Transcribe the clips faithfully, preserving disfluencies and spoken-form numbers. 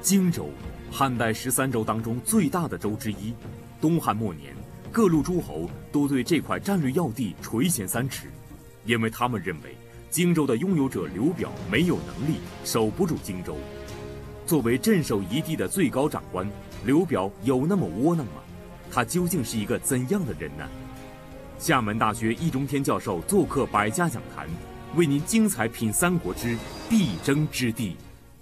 荆州，汉代十三州当中最大的州之一。东汉末年，各路诸侯都对这块战略要地垂涎三尺，因为他们认为荆州的拥有者刘表没有能力守不住荆州。作为镇守一地的最高长官，刘表有那么窝囊吗？他究竟是一个怎样的人呢？厦门大学易中天教授做客百家讲坛，为您精彩品三国之必争之地。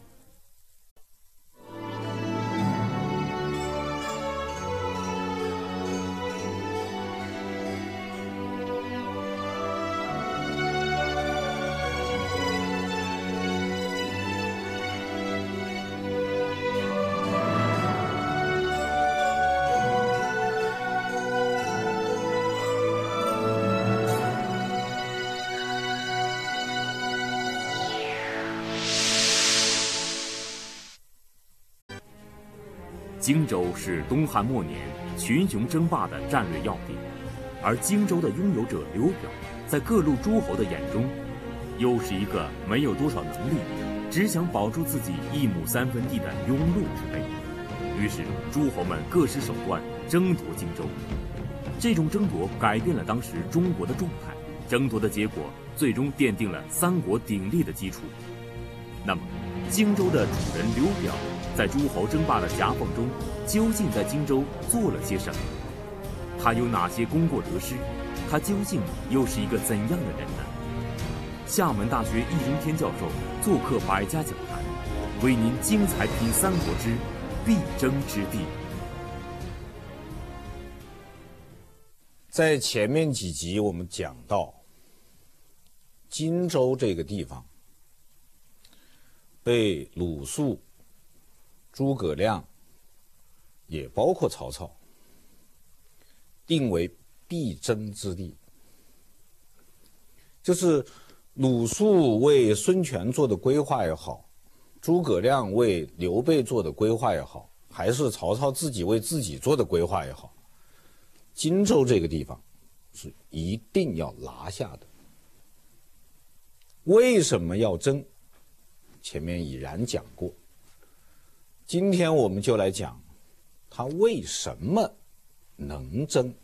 荆州是东汉末年群雄争霸的战略要地，而荆州的拥有者刘表，在各路诸侯的眼中，又是一个没有多少能力，只想保住自己一亩三分地的庸碌之辈。于是诸侯们各施手段争夺荆州，这种争夺改变了当时中国的状态，争夺的结果最终奠定了三国鼎立的基础。那么，荆州的主人刘表，在诸侯争霸的夹缝中，究竟在荆州做了些什么？他有哪些功过得失？他究竟又是一个怎样的人呢？厦门大学易中天教授做客百家讲坛，为您精彩品三国之必争之地。 在前面几集我们讲到，荆州这个地方被鲁肃、诸葛亮，也包括曹操，定为必争之地。就是鲁肃为孙权做的规划也好，诸葛亮为刘备做的规划也好，还是曹操自己为自己做的规划也好，荆州这个地方是一定要拿下的。为什么要争？前面已然讲过，今天我们就来讲他为什么能争。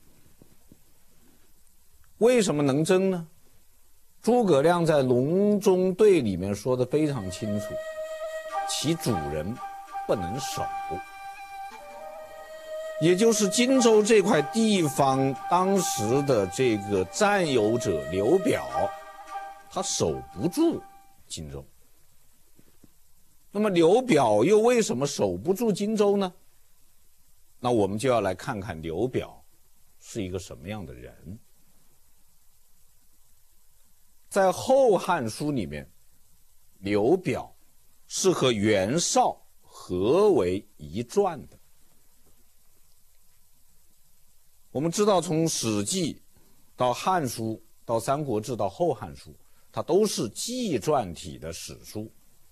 为什么能争呢？诸葛亮在隆中对里面说得非常清楚，其主人不能守，也就是荆州这块地方当时的这个占有者刘表，他守不住荆州。那么刘表又为什么守不住荆州呢？那我们就要来看看刘表是一个什么样的人。在《后汉书》里面，刘表是和袁绍合为一传的。我们知道，从《史记》到《汉书》到《三国志》到《后汉书》，它都是纪传体的史书。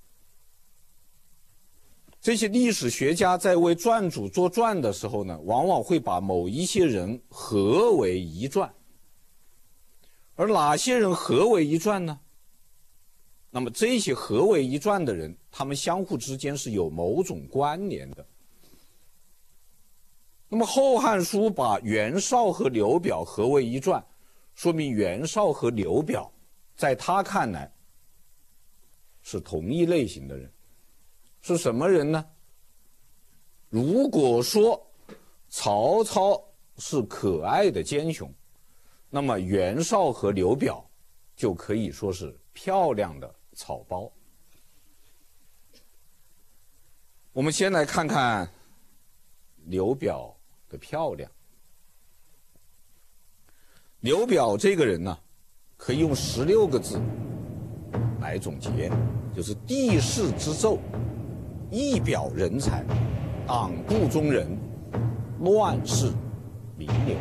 这些历史学家在为传主做传的时候呢，往往会把某一些人合为一传。而哪些人合为一传呢？那么这些合为一传的人，他们相互之间是有某种关联的。那么《后汉书》把袁绍和刘表合为一传，说明袁绍和刘表在他看来是同一类型的人。是什么人呢？如果说曹操是可爱的奸雄，那么袁绍和刘表就可以说是漂亮的草包。我们先来看看刘表的漂亮。刘表这个人呢，可以用十六个字来总结，就是地势之胄，一表人才，党部中人，乱世名流。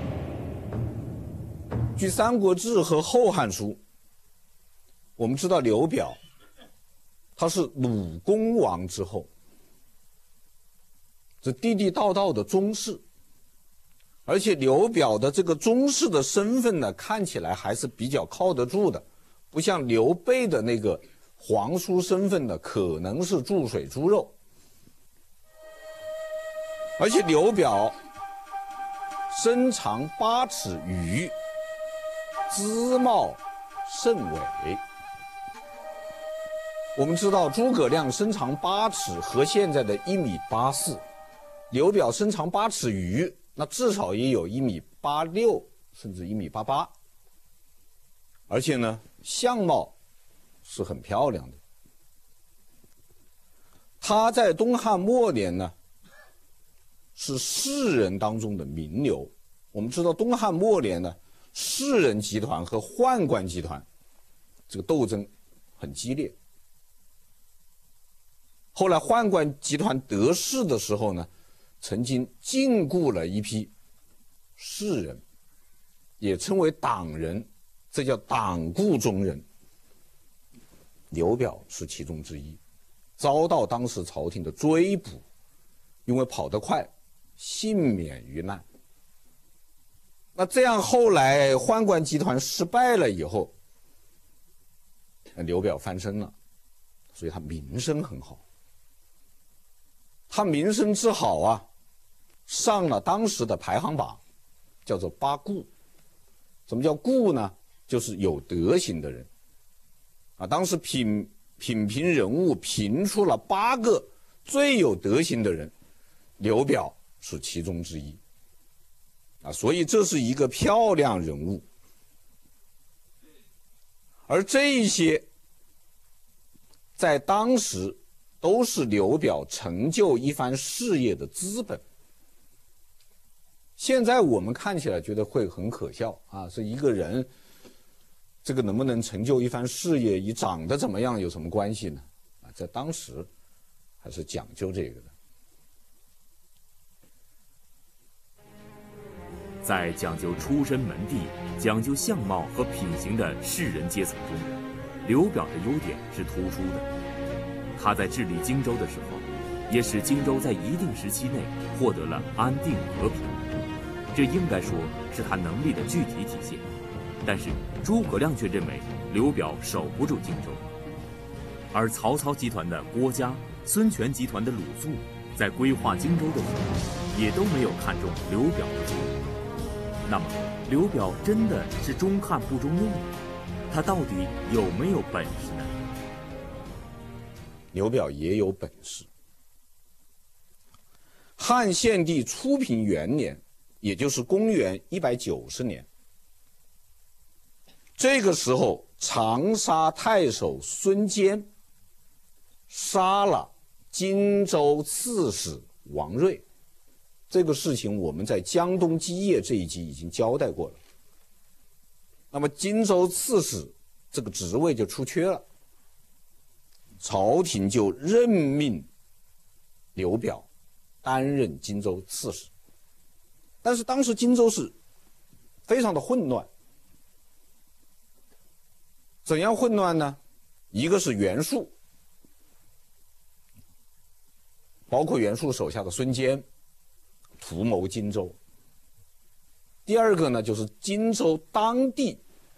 据《三国志》和《后汉书》，我们知道刘表他是鲁公王之后，这地地道道的宗室。而且刘表的这个宗室的身份呢，看起来还是比较靠得住的，不像刘备的那个皇叔身份呢，可能是注水猪肉。 而且刘表身长八尺余，姿貌甚伟。我们知道诸葛亮身长八尺和现在的一米八四，刘表身长八尺余，那至少也有一米八六，甚至一米八八。而且呢，相貌是很漂亮的。他在东汉末年呢，是士人当中的名流。我们知道东汉末年呢，士人集团和宦官集团这个斗争很激烈。后来宦官集团得势的时候呢，曾经禁锢了一批士人，也称为党人，这叫党锢中人。刘表是其中之一，遭到当时朝廷的追捕，因为跑得快，幸免于难。那这样后来宦官集团失败了以后，刘表翻身了，所以他名声很好。他名声之好啊，上了当时的排行榜，叫做八顾。什么叫顾呢？就是有德行的人。啊，当时品品评人物评出了八个最有德行的人，刘表是其中之一。啊，所以这是一个漂亮人物。而这一些在当时都是刘表成就一番事业的资本。现在我们看起来觉得会很可笑啊，是一个人这个能不能成就一番事业，与长得怎么样有什么关系呢？啊，在当时还是讲究这个的。 在讲究出身门第、讲究相貌和品行的士人阶层中，刘表的优点是突出的。他在治理荆州的时候，也使荆州在一定时期内获得了安定和平，这应该说是他能力的具体体现。但是诸葛亮却认为刘表守不住荆州，而曹操集团的郭嘉、孙权集团的鲁肃在规划荆州的时候，也都没有看中刘表的出路。那么刘表真的是中看不中用吗？他到底有没有本事呢？ 刘表也有本事。汉献帝初平元年，也就是公元一百九十年，这个时候长沙太守孙坚杀了荆州刺史王睿。这个事情我们在江东基业这一集已经交代过了。那么荆州刺史这个职位就出缺了，朝廷就任命刘表担任荆州刺史。但是当时荆州是非常的混乱。怎样混乱呢？一个是袁术，包括袁术手下的孙坚图谋荆州。第二个呢，就是荆州当地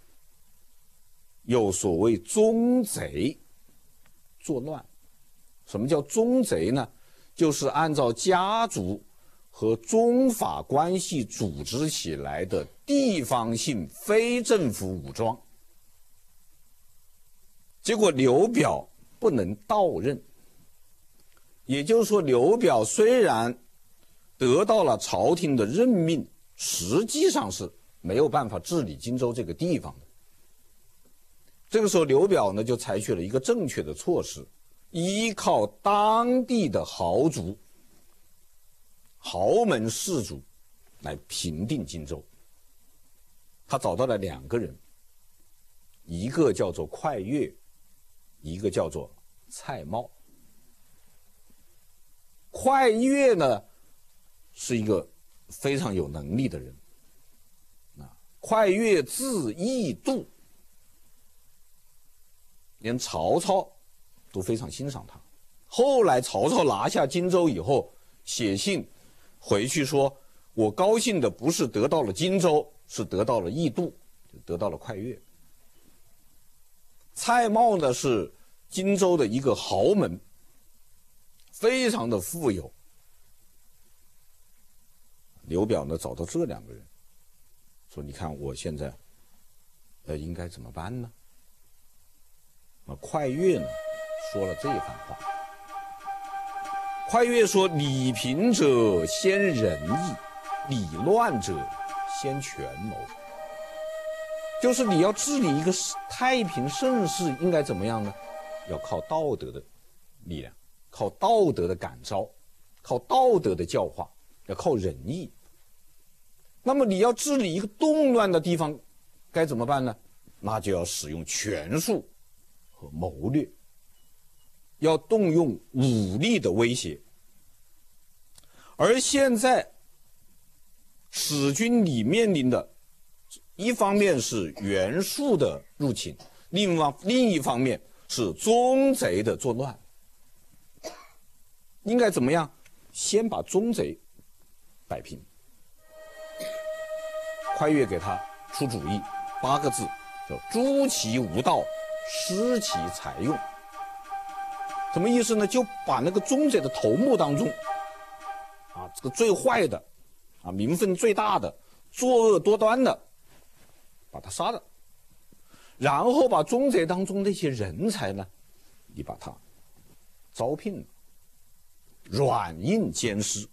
有所谓宗贼作乱。什么叫宗贼呢？就是按照家族和宗法关系组织起来的地方性非政府武装。结果刘表不能到任，也就是说刘表虽然得到了朝廷的任命，实际上是没有办法治理荆州这个地方的。这个时候刘表呢就采取了一个正确的措施，依靠当地的豪族、豪门士族来平定荆州。他找到了两个人，一个叫做快乐，一个叫做蔡瑁。快乐呢是一个非常有能力的人，啊，快乐字义度，连曹操都非常欣赏他。后来曹操拿下荆州以后，写信回去说，我高兴的不是得到了荆州，是得到了义度，就得到了快乐。蔡瑁呢是荆州的一个豪门，非常的富有。 刘表呢找到这两个人，说：“你看我现在，呃，应该怎么办呢？”那快乐呢说了这番话。快乐说：“理平者先仁义，理乱者先权谋。”就是你要治理一个太平盛世，应该怎么样呢？要靠道德的力量，靠道德的感召，靠道德的教化，要靠仁义。那么你要治理一个动乱的地方，该怎么办呢？那就要使用权术和谋略，要动用武力的威胁。而现在史军里面临的，一方面是袁术的入侵，另外另一方面是宗贼的作乱。应该怎么样？先把宗贼摆平。快乐给他出主意，八个字叫“诛其无道，失其财用”。什么意思呢？就把那个宗贼的头目当中，啊，这个最坏的，啊，名分最大的，作恶多端的，把他杀了，然后把宗贼当中那些人才呢，你把他招聘了，软硬兼施。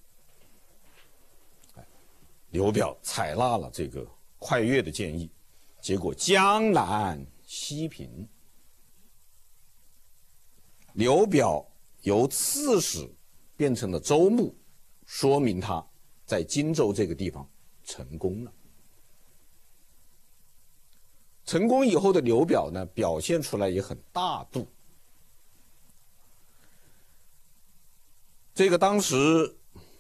刘表采纳了这个快乐的建议，结果江南西平。刘表由刺史变成了州牧，说明他在荆州这个地方成功了。成功以后的刘表呢，表现出来也很大度。这个当时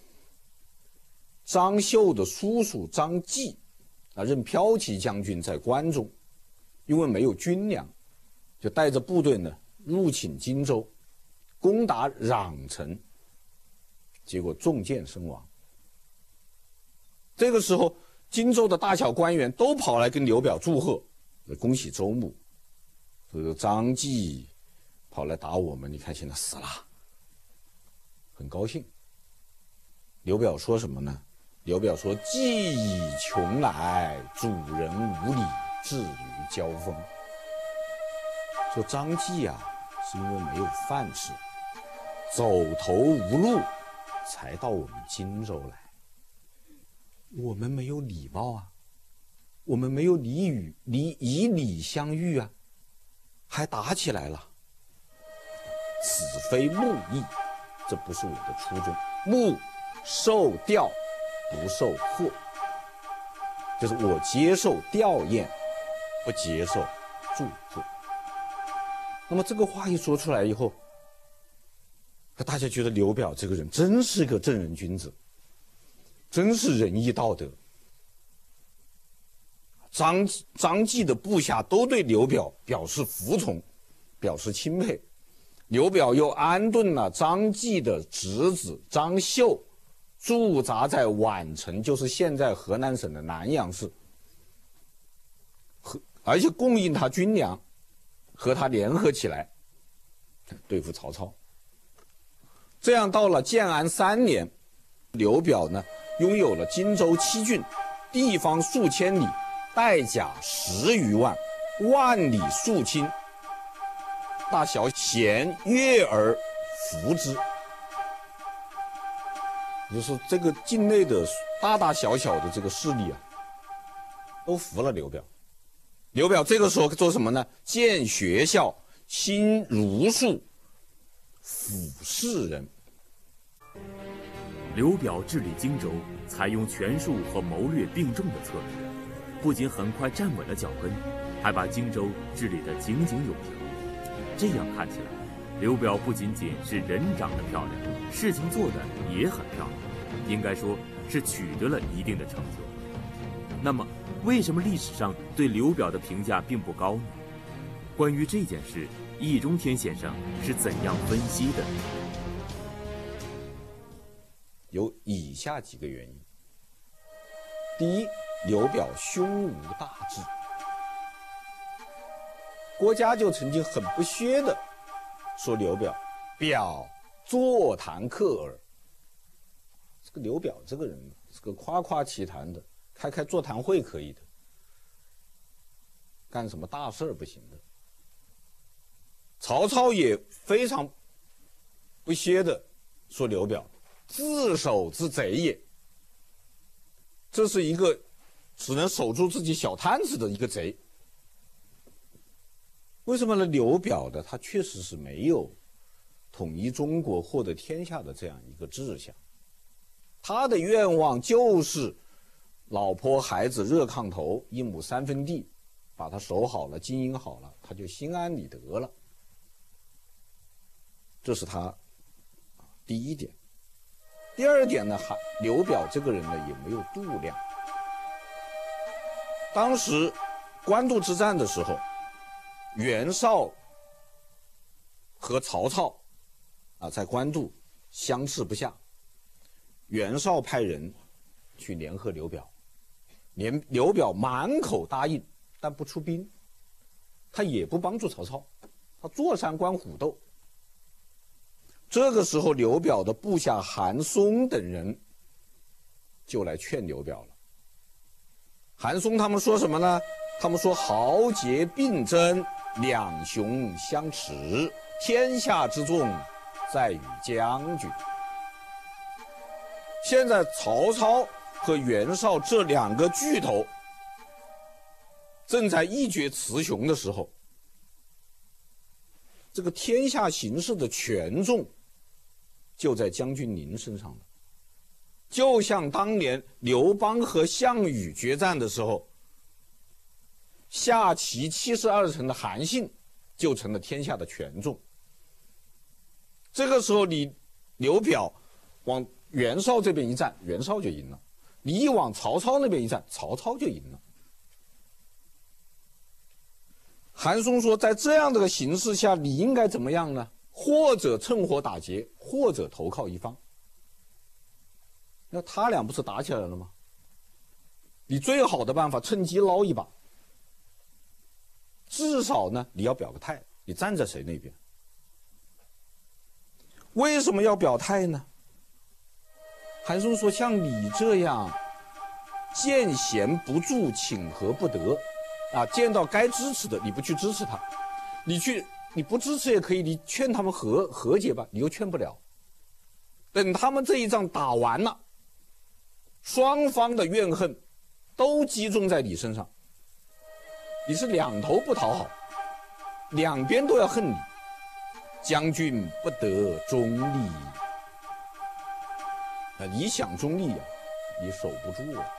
张绣的叔叔张继啊，任骠骑将军在关中，因为没有军粮，就带着部队呢入侵荆州，攻打壤城，结果中箭身亡。这个时候，荆州的大小官员都跑来跟刘表祝贺，恭喜州牧。这个张继跑来打我们，你看现在死了，很高兴。刘表说什么呢？刘表说：“计以穷来，主人无礼，至于交锋。”说张继啊，是因为没有饭吃，走投无路，才到我们荆州来。我们没有礼貌啊，我们没有礼语，礼以礼相遇啊，还打起来了。此非木意，这不是我的初衷。木受吊，不受贺，就是我接受吊唁，不接受祝贺。那么这个话一说出来以后，大家觉得刘表这个人真是个正人君子，真是仁义道德。张张继的部下都对刘表表示服从，表示钦佩。刘表又安顿了张继的侄子张绣，驻扎在宛城，就是现在河南省的南阳市，而且供应他军粮，和他联合起来对付曹操。这样到了建安三年，刘表呢拥有了荆州七郡，地方数千里，带甲十余万，万里数轻，大小贤悦而服之。就是这个境内的大大小小的这个势力啊，都服了刘表。刘表这个时候做什么呢？建学校，兴儒术，抚士人。 刘表治理荆州，采用权术和谋略并重的策略，不仅很快站稳了脚跟，还把荆州治理得井井有条。这样看起来，刘表不仅仅是人长得漂亮，事情做得也很漂亮，应该说是取得了一定的成就。那么，为什么历史上对刘表的评价并不高呢？关于这件事，易中天先生是怎样分析的？ 有以下几个原因。第一，刘表胸无大志。郭嘉就曾经很不屑地说刘表：“表坐谈客耳。” 这个刘表这个人是个夸夸其谈的，开开座谈会可以的，干什么大事儿不行的。曹操也非常不屑的说刘表自守之贼也，这是一个只能守住自己小摊子的一个贼。为什么呢？刘表的他确实是没有统一中国、获得天下的这样一个志向，他的愿望就是老婆孩子热炕头，一亩三分地，把它守好了、经营好了，他就心安理得了。这是他第一点。第二点呢，还刘表这个人呢也没有度量。当时官渡之战的时候，袁绍和曹操啊在官渡相持不下，袁绍派人去联合刘表，连刘表满口答应，但不出兵，他也不帮助曹操，他坐山观虎斗。这个时候，刘表的部下韩松等人就来劝刘表了。韩松他们说什么呢？他们说豪杰并争，两雄相持，天下之重在于将军。现在曹操和袁绍这两个巨头正在一决雌雄的时候，这个天下形势的权重就在将军您身上了。就像当年刘邦和项羽决战的时候，下齐七十二城的韩信就成了天下的权重。这个时候你刘表往袁绍这边一站，袁绍就赢了；你一往曹操那边一站，曹操就赢了。韩松说，在这样的个形势下，你应该怎么样呢？或者趁火打劫，或者投靠一方。那他俩不是打起来了吗？你最好的办法趁机捞一把，至少呢你要表个态，你站在谁那边。为什么要表态呢？韩松说，像你这样见贤不助，请和不得啊，见到该支持的你不去支持他，你去你不支持也可以，你劝他们和和解吧，你又劝不了。等他们这一仗打完了，双方的怨恨都集中在你身上，你是两头不讨好，两边都要恨你，将军不得中立啊！你想中立啊，你守不住啊。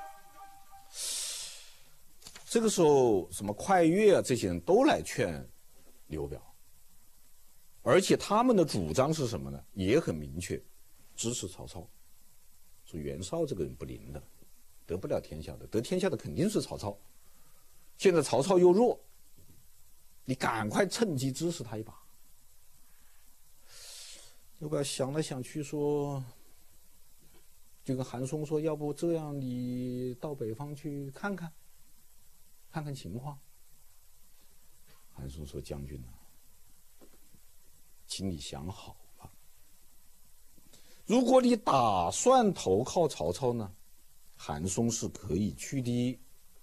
这个时候，什么快乐啊，这些人都来劝刘表，而且他们的主张是什么呢？也很明确，支持曹操。说袁绍这个人不灵的，得不了天下的，得天下的肯定是曹操。现在曹操又弱，你赶快趁机支持他一把。刘表想来想去说，就跟韩松说，要不这样，你到北方去看看，看看情况。韩松说，将军啊，请你想好吧。如果你打算投靠曹操呢，韩松是可以去的。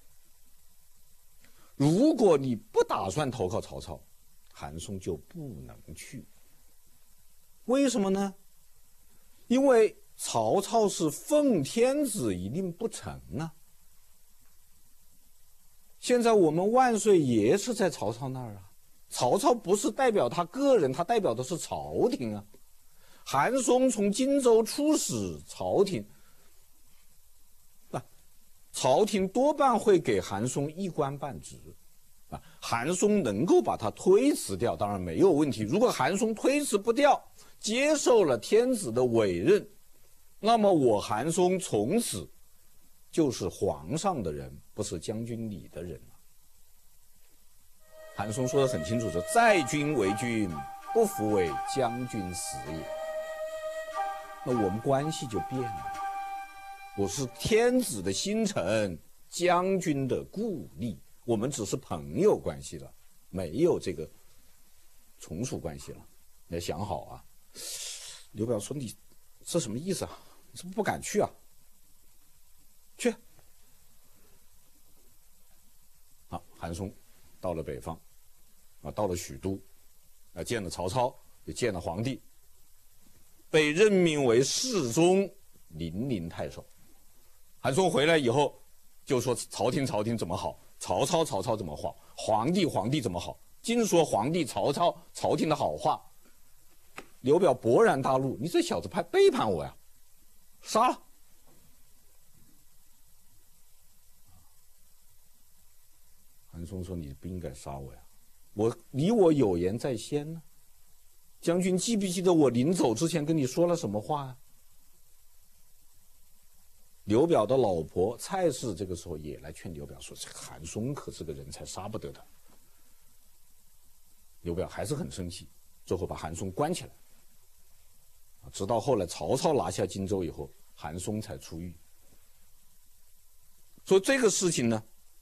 如果你不打算投靠曹操，韩松就不能去。为什么呢？因为曹操是奉天子一令不成啊。现在我们万岁爷是在曹操那儿啊，曹操不是代表他个人，他代表的是朝廷啊。韩松从荆州出使朝廷，啊，朝廷多半会给韩松一官半职，啊，韩松能够把他推辞掉，当然没有问题。如果韩松推辞不掉，接受了天子的委任，那么我韩松从此就是皇上的人，不是将军你的人了。韩松说得很清楚，说在君为君，不服为将军死也。那我们关系就变了，我是天子的新臣，将军的故吏，我们只是朋友关系了，没有这个从属关系了。你要想好啊。刘表说，你这什么意思啊？ 是不敢去啊，去。啊，韩松到了北方，啊，到了许都，啊，见了曹操，也见了皇帝，被任命为侍中、零陵太守。韩松回来以后，就说朝廷朝廷怎么好，曹操曹操怎么好，皇帝皇帝怎么好，尽说皇帝曹操朝廷的好话。刘表勃然大怒，你这小子还背叛我呀，杀了。韩松说：“你不应该杀我呀，我离我有言在先呢。将军记不记得我临走之前跟你说了什么话呀？”刘表的老婆蔡氏这个时候也来劝刘表说：“这个韩松可是个人才，杀不得他。”刘表还是很生气，最后把韩松关起来。直到后来曹操拿下荆州以后，韩松才出狱。所以这个事情呢，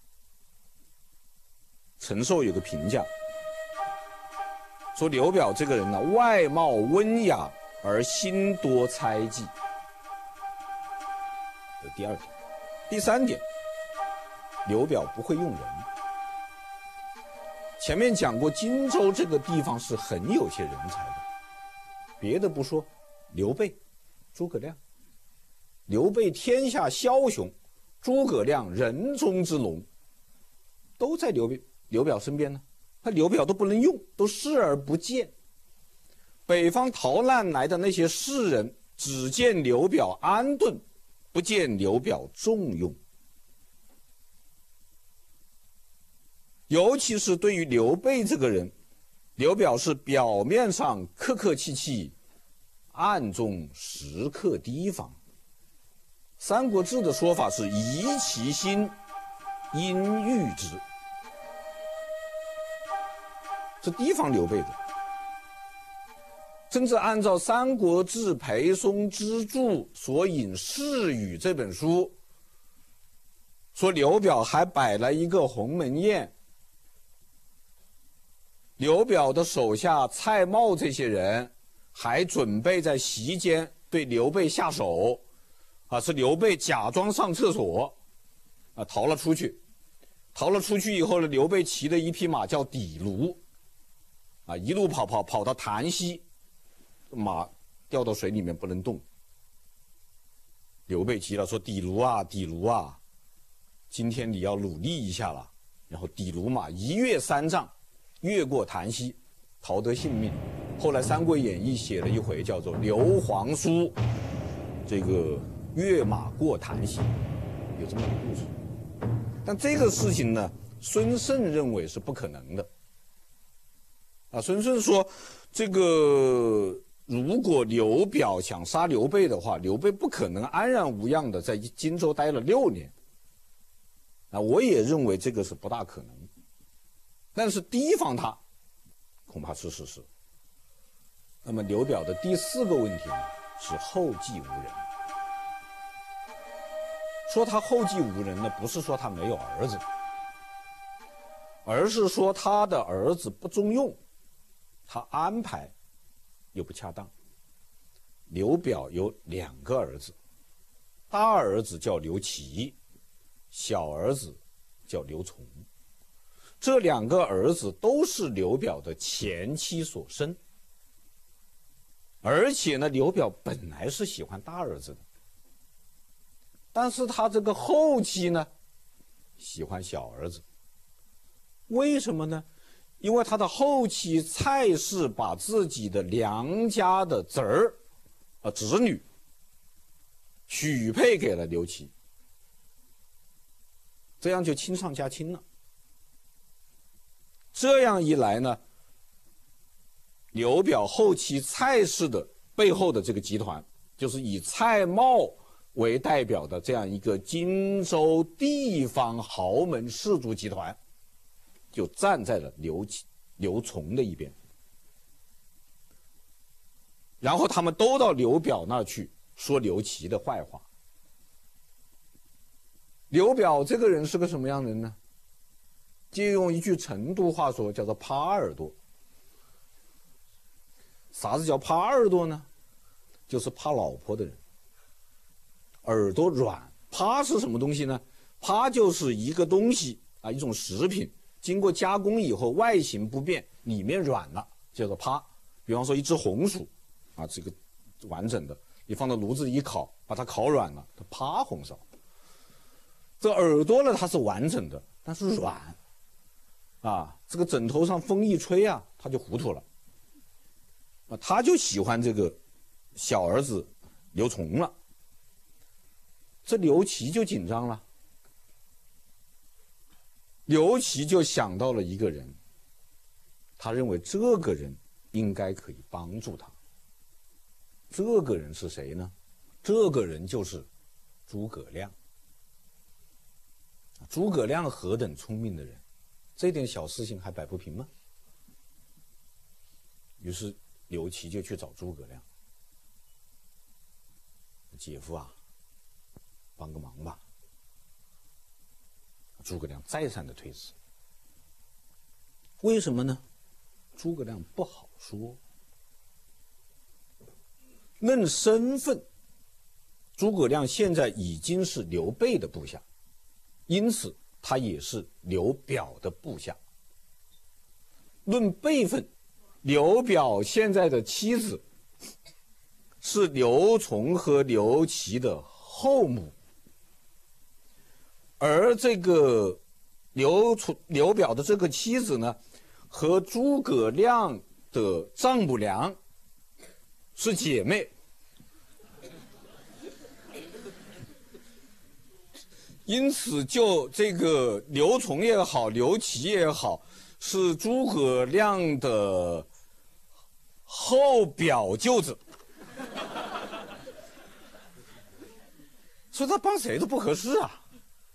陈寿有个评价，说刘表这个人呢，外貌温雅而心多猜忌。这第二点。第三点，刘表不会用人。前面讲过，荆州这个地方是很有些人才的，别的不说，刘备、诸葛亮，刘备天下枭雄，诸葛亮人中之龙，都在刘备刘表身边呢。他刘表都不能用，都视而不见。北方逃难来的那些士人，只见刘表安顿，不见刘表重用。尤其是对于刘备这个人，刘表是表面上客客气气，暗中时刻提防。《三国志》的说法是疑其心，因御之，是提防刘备的。甚至按照《三国志》裴松之注所引《誓语》这本书，说刘表还摆了一个鸿门宴。刘表的手下蔡瑁这些人还准备在席间对刘备下手，啊，是刘备假装上厕所，啊，逃了出去。逃了出去以后呢，刘备骑的一匹马叫砥卢，啊，一路跑跑跑到潭溪，马掉到水里面不能动。刘备急了，说：“砥卢啊，砥卢啊，今天你要努力一下了。”然后砥卢马一跃三丈，越过潭溪，逃得性命。后来《三国演义》写了一回，叫做刘皇叔这个跃马过潭溪，有这么个故事。但这个事情呢，孙胜认为是不可能的。啊，孙胜说，这个如果刘表想杀刘备的话，刘备不可能安然无恙的在荆州待了六年。啊，我也认为这个是不大可能。但是提防他，恐怕是事实。那么刘表的第四个问题呢，是后继无人。说他后继无人呢，不是说他没有儿子，而是说他的儿子不中用，他安排又不恰当。刘表有两个儿子，大儿子叫刘琦，小儿子叫刘琮。这两个儿子都是刘表的前妻所生，而且呢，刘表本来是喜欢大儿子的，但是他这个后妻呢，喜欢小儿子。为什么呢？因为他的后妻蔡氏把自己的娘家的侄儿、啊侄女许配给了刘琦，这样就亲上加亲了。这样一来呢，刘表后期蔡氏的背后的这个集团，就是以蔡瑁为代表的这样一个荆州地方豪门氏族集团，就站在了刘刘琮的一边。然后他们都到刘表那儿去说刘琦的坏话。刘表这个人是个什么样的人呢？借用一句成都话说，叫做耙耳朵。啥子叫耙耳朵呢？就是怕老婆的人。 耳朵软。趴是什么东西呢？趴就是一个东西啊，一种食品，经过加工以后外形不变，里面软了，叫做趴。比方说一只红薯啊，这个完整的，你放到炉子里一烤，把它烤软了，它趴红烧。这耳朵呢，它是完整的，但是软啊，这个枕头上风一吹啊，它就糊涂了啊，他就喜欢这个小儿子刘琮了。这刘琦就紧张了，刘琦就想到了一个人，他认为这个人应该可以帮助他。这个人是谁呢？这个人就是诸葛亮。诸葛亮何等聪明的人，这点小事情还摆不平吗？于是刘琦就去找诸葛亮，姐夫啊，帮个忙吧。诸葛亮再三的推辞。为什么呢？诸葛亮不好说。论身份，诸葛亮现在已经是刘备的部下，因此他也是刘表的部下。论辈分，刘表现在的妻子是刘琮和刘琦的后母，而这个刘琮刘表的这个妻子呢，和诸葛亮的丈母娘是姐妹。因此，就这个刘琮也好，刘琦也好，是诸葛亮的后表舅子，所以他帮谁都不合适啊，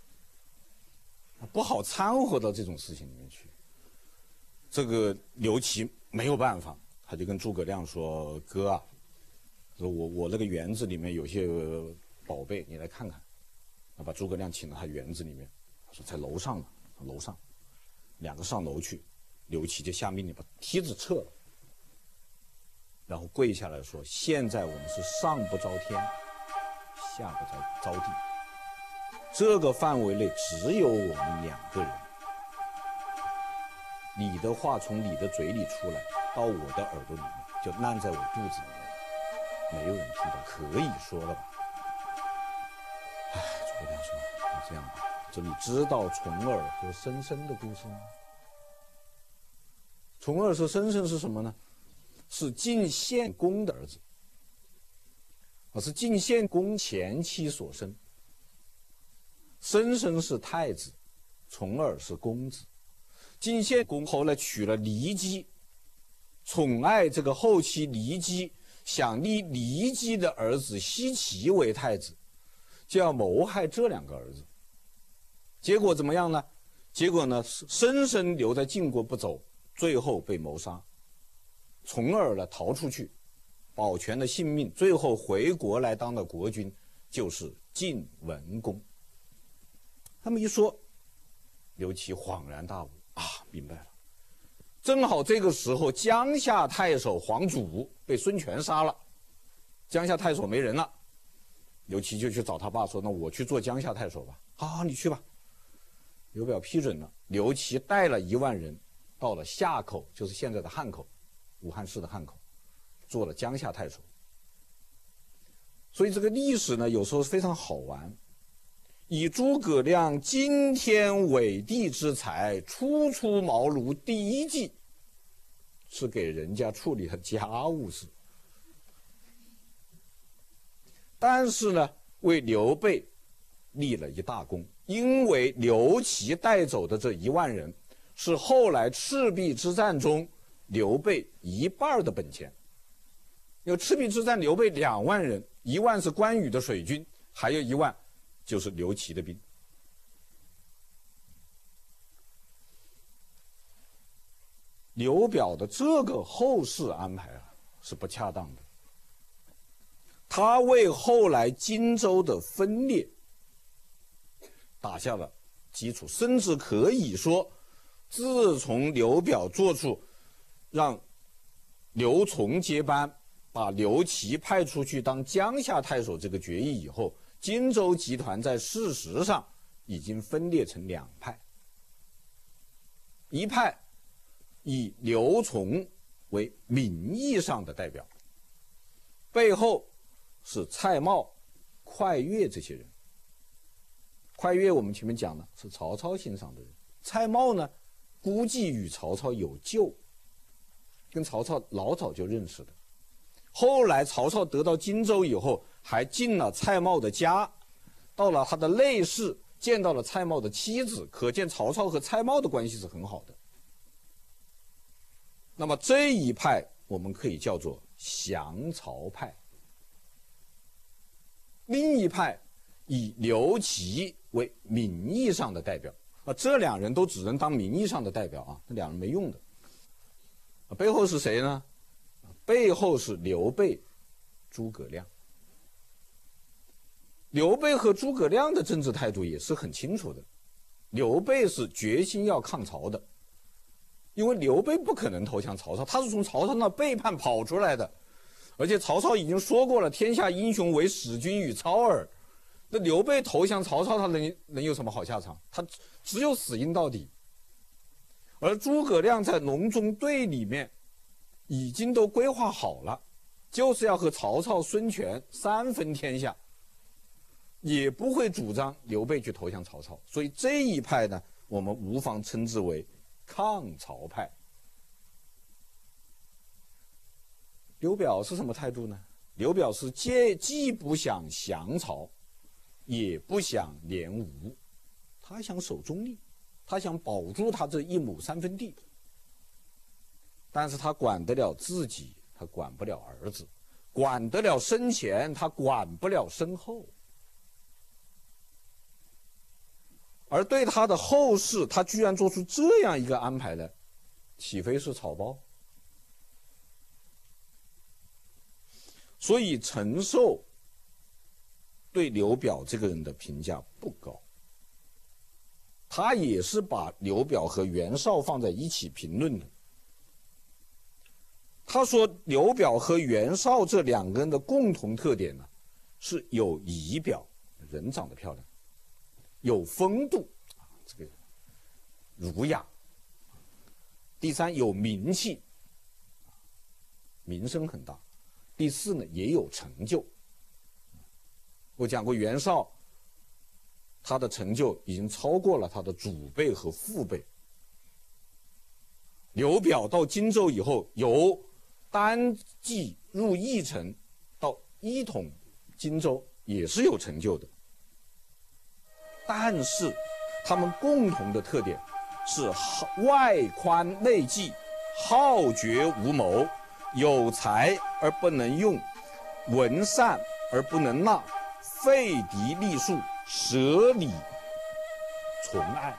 不好掺和到这种事情里面去。这个刘琦没有办法，他就跟诸葛亮说：“哥啊，说我我那个园子里面有些宝贝，你来看看。”把诸葛亮请到他园子里面，他说在楼上呢，楼上，两个上楼去，刘琦就下命令把梯子撤了，然后跪下来说：“现在我们是上不着天，下不着着地，这个范围内只有我们两个人。你的话从你的嘴里出来，到我的耳朵里面，就烂在我肚子里面，没有人听到，可以说了吧？”哎，诸葛亮说：“那这样吧，说你知道重耳和申生的故事吗？重耳和申生是什么呢？是晋献公的儿子，啊，是晋献公前妻所生。申生是太子，重耳是公子。晋献公后来娶了骊姬，宠爱这个后妻骊姬，想立骊姬的儿子奚齐为太子。”就要谋害这两个儿子，结果怎么样呢？结果呢，申生留在晋国不走，最后被谋杀。重耳呢逃出去，保全了性命，最后回国来当了国君，就是晋文公。他们一说，刘琦恍然大悟啊，明白了。正好这个时候，江夏太守黄祖被孙权杀了，江夏太守没人了。刘琦就去找他爸说：“那我去做江夏太守吧。”“好好，你去吧。”刘表批准了。刘琦带了一万人，到了夏口，就是现在的汉口，武汉市的汉口，做了江夏太守。所以这个历史呢，有时候非常好玩。以诸葛亮惊天伟地之才，初出茅庐第一计，是给人家处理了家务事。但是呢，为刘备立了一大功，因为刘琦带走的这一万人，是后来赤壁之战中刘备一半的本钱。有赤壁之战，刘备两万人，一万是关羽的水军，还有一万就是刘琦的兵。刘表的这个后事安排啊，是不恰当的。他为后来荆州的分裂打下了基础，甚至可以说，自从刘表做出让刘琮接班，把刘琦派出去当江夏太守这个决议以后， 荆州集团在事实上已经分裂成两派，一派以刘琮为名义上的代表，背后是蔡瑁、快乐这些人。快乐我们前面讲了是曹操欣赏的人，蔡瑁呢估计与曹操有旧，跟曹操老早就认识的。后来曹操得到荆州以后，还进了蔡瑁的家，到了他的内室，见到了蔡瑁的妻子，可见曹操和蔡瑁的关系是很好的。那么这一派我们可以叫做降曹派，另一派以刘琦为名义上的代表啊，这两人都只能当名义上的代表啊，这两人没用的。啊，背后是谁呢？背后是刘备、诸葛亮。刘备和诸葛亮的政治态度也是很清楚的，刘备是决心要抗曹的，因为刘备不可能投降曹操，他是从曹操那背叛跑出来的，而且曹操已经说过了，天下英雄为使君与操耳。那刘备投降曹操，他能能有什么好下场？他只有死硬到底。而诸葛亮在隆中对里面已经都规划好了，就是要和曹操、孙权三分天下，也不会主张刘备去投降曹操。所以这一派呢，我们无妨称之为抗曹派。刘表是什么态度呢？刘表是既既不想降曹，也不想联吴，他想守中立，他想保住他这一亩三分地。但是他管得了自己，他管不了儿子；管得了生前，他管不了身后。而对他的后事，他居然做出这样一个安排来，岂非是草包？所以陈寿对刘表这个人的评价不高，他也是把刘表和袁绍放在一起评论的。他说刘表和袁绍这两个人的共同特点呢，是有仪表，人长得漂亮，有风度，这个儒雅。第三，有名气，名声很大。第四呢，也有成就。我讲过袁绍，他的成就已经超过了他的祖辈和父辈。刘表到荆州以后，由单骑入义城，到一统荆州，也是有成就的。但是他们共同的特点是外宽内忌，好决无谋，有才而不能用，闻善而不能纳，废嫡立庶，舍礼存爱。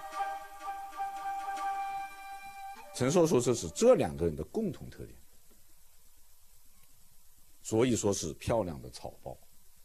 陈寿说这是这两个人的共同特点，所以说是漂亮的草包。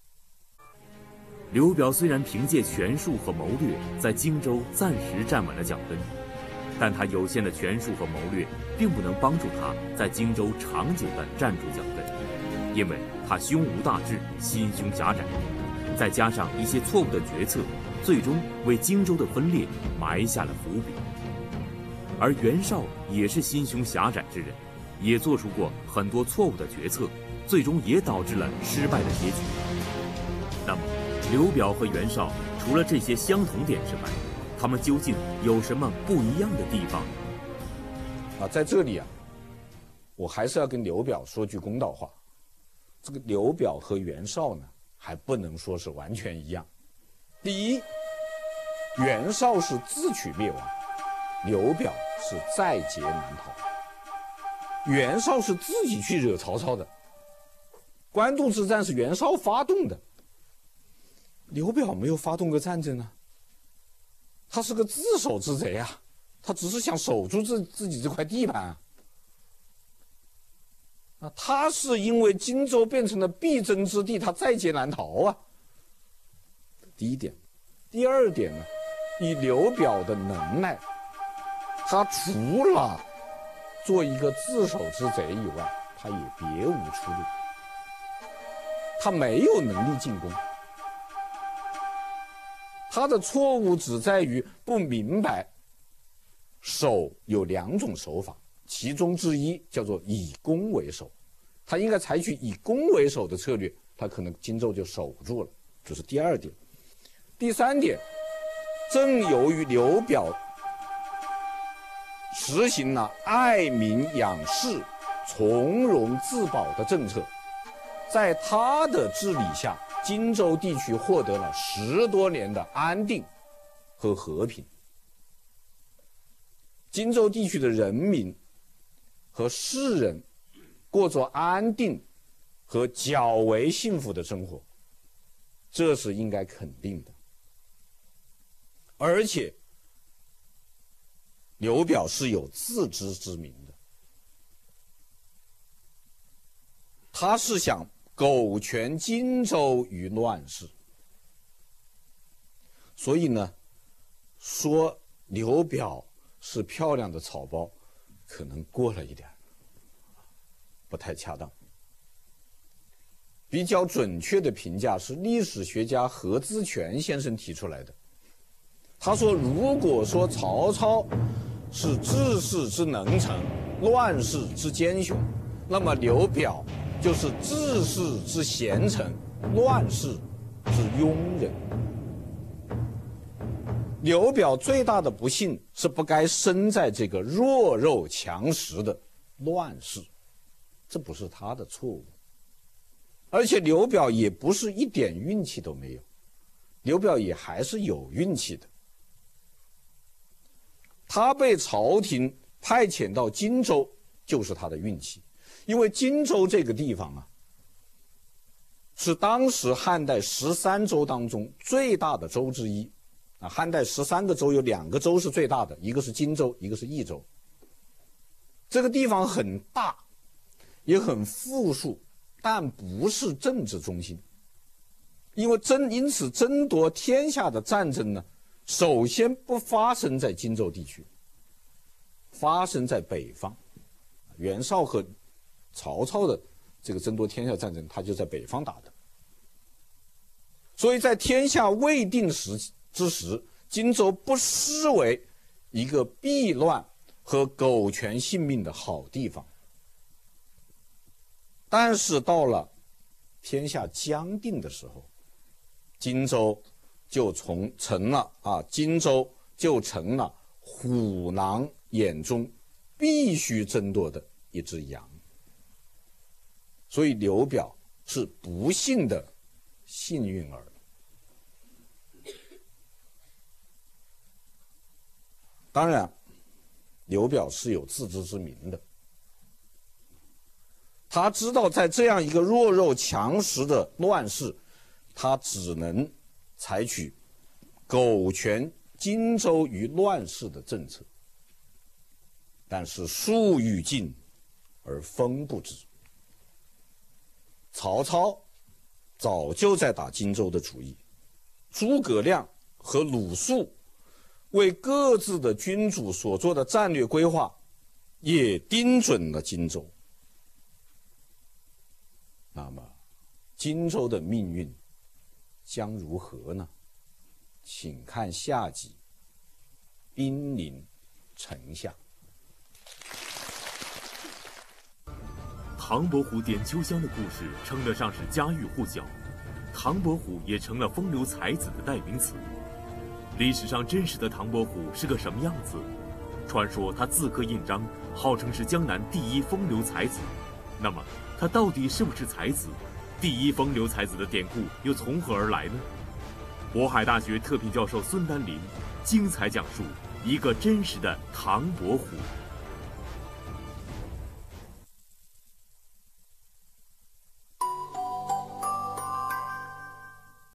刘表虽然凭借权术和谋略在荆州暂时站稳了脚跟，但他有限的权术和谋略并不能帮助他在荆州长久地站住脚跟，因为他胸无大志，心胸狭窄，再加上一些错误的决策，最终为荆州的分裂埋下了伏笔。而袁绍也是心胸狭窄之人，也做出过很多错误的决策，最终也导致了失败的结局。那么刘表和袁绍除了这些相同点之外，他们究竟有什么不一样的地方？ 啊，在这里啊，我还是要跟刘表说句公道话。这个刘表和袁绍呢，还不能说是完全一样。第一，袁绍是自取灭亡，刘表是在劫难逃。袁绍是自己去惹曹操的，官渡之战是袁绍发动的，刘表没有发动过战争啊。他是个自守之贼啊，他只是想守住自自己这块地盘啊。啊，他是因为荆州变成了必争之地，他在劫难逃啊。第一点，第二点呢，以刘表的能耐，他除了做一个自守之贼以外，他也别无出路。他没有能力进攻， 他的错误只在于不明白守有两种守法，其中之一叫做以攻为守，他应该采取以攻为守的策略，他可能荆州就守不住了。这是第二点。第三点，正由于刘表实行了爱民养士、从容自保的政策，在他的治理下，荆州地区获得了十多年的安定和和平。荆州地区的人民和士人过着安定和较为幸福的生活，这是应该肯定的。而且刘表是有自知之明的，他是想苟全荆州于乱世，所以呢，说刘表是漂亮的草包，可能过了一点，不太恰当。比较准确的评价是历史学家何资全先生提出来的。他说，如果说曹操是治世之能臣，乱世之奸雄，那么刘表就是治世之贤臣，乱世之庸人。刘表最大的不幸是不该生在这个弱肉强食的乱世，这不是他的错误。而且刘表也不是一点运气都没有，刘表也还是有运气的。他被朝廷派遣到荆州就是他的运气，因为荆州这个地方啊，是当时汉代十三州当中最大的州之一啊。汉代十三个州有两个州是最大的，一个是荆州，一个是益州。这个地方很大，也很富庶，但不是政治中心。因为争因此争夺天下的战争呢，首先不发生在荆州地区，发生在北方。袁绍和曹操的这个争夺天下战争，他就在北方打的。所以在天下未定时之时，荆州不失为一个避乱和苟全性命的好地方。但是到了天下将定的时候，荆州就从成了啊，荆州就成了虎狼眼中必须争夺的一只羊。所以刘表是不幸的幸运儿。当然，刘表是有自知之明的，他知道在这样一个弱肉强食的乱世，他只能采取苟全荆州于乱世的政策。但是树欲静而风不止，曹操早就在打荆州的主意，诸葛亮和鲁肃为各自的君主所做的战略规划也盯准了荆州。那么荆州的命运将如何呢？请看下集兵临城下。 唐伯虎点秋香的故事称得上是家喻户晓，唐伯虎也成了风流才子的代名词。历史上真实的唐伯虎是个什么样子？传说他字刻印章，号称是江南第一风流才子。那么他到底是不是才子？第一风流才子的典故又从何而来呢？渤海大学特聘教授孙丹林精彩讲述一个真实的唐伯虎。